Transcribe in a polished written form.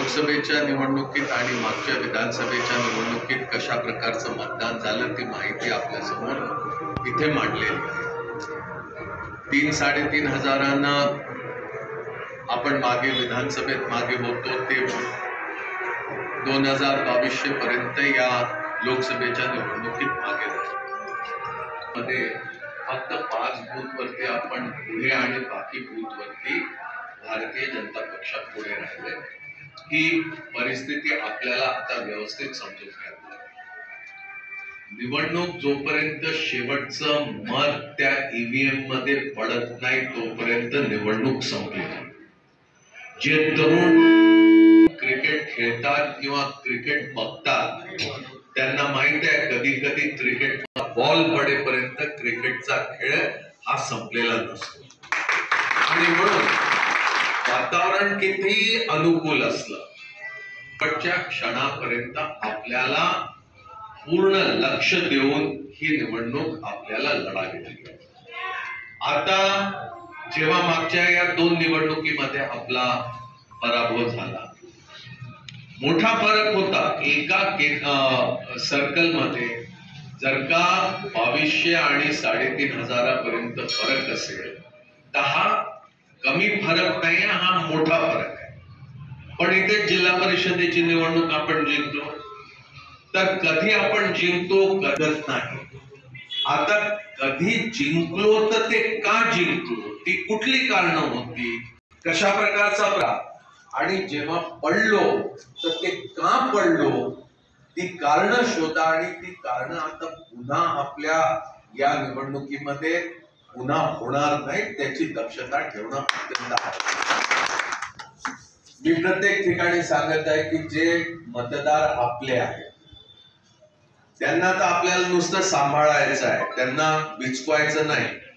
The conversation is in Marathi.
लोकसभेच्या निवडणुकीत आणि मागच्या विधानसभेच्या निवडणुकीत कशा प्रकारचं मतदान झालं ती माहिती आपल्या समोर इथे मांडलेली आहे। 3-3.5 हजारांना आपण मागे विधानसभेत मागे होतो ते 2022 पर्यंत या लोकसभेच्या निवडणुकीत मागे मध्ये फक्त 5 बूथवरती आपण पुढे आणि बाकी बूथवरती भारतीय जनता पक्ष पुढे राहिले। ही परिस्थिती आपल्याला आता व्यवस्थित समजून घ्यावी लागेल। निवडणूक जोपर्यंत शेवटचं मत त्या ईव्हीएम मध्ये पडत नाही तोपर्यंत निवडणूक संपली नाही। जे तरुण क्रिकेट खेळतात किंवा क्रिकेट बघतात त्यांना माहित आहे कधी कधी क्रिकेट बॉल पडेपर्यंत क्रिकेटचा खेळ हा संपलेला नसतो। आणि म्हणून वातावरण किती अनुकूल असलं शेवटच्या क्षणापर्यंत आपल्याला पूर्ण लक्ष देऊन ही निवडणूक आपल्याला लढावी लागेल। आता जेव्हा मागच्या या 2 निवडणुकीमध्ये आपला पराभव झाला, मोठा फरक होता। एका सर्कल मध्ये जर का 2200 आणि 3.5 हजारापर्यंत फरक असेल तर हा कमी फरक नाही, हा मोठा फरक आहे। पण इथे जिल्हा परिषदेची निवडणूक आपण जिंकलो तर कधी आपण जिंकतो कळत नाही। आता कधी जिंकलो तर ते का जिंकलो, ती कुठली कारणं होती, कशा प्रकारचा आणि जेव्हा पडलो तर ते का पडलो ती कारणं शोधा आणि ती कारणं आता पुन्हा आपल्या या निवडणुकीमध्ये पुन्हा होणार नाही त्याची दक्षता ठेवणं अत्यंत आवश्यक। मी प्रत्येक ठिकाणी सांगत आहे की जे मतदार आपले आहेत त्यांना तर आपल्याला नुसतं सांभाळायचं आहे, त्यांना विचकवायचं नाही।